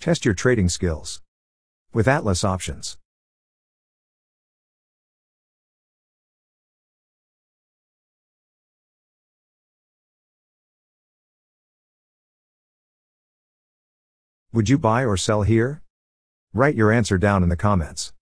Test your trading skills with Atlas Options. Would you buy or sell here? Write your answer down in the comments.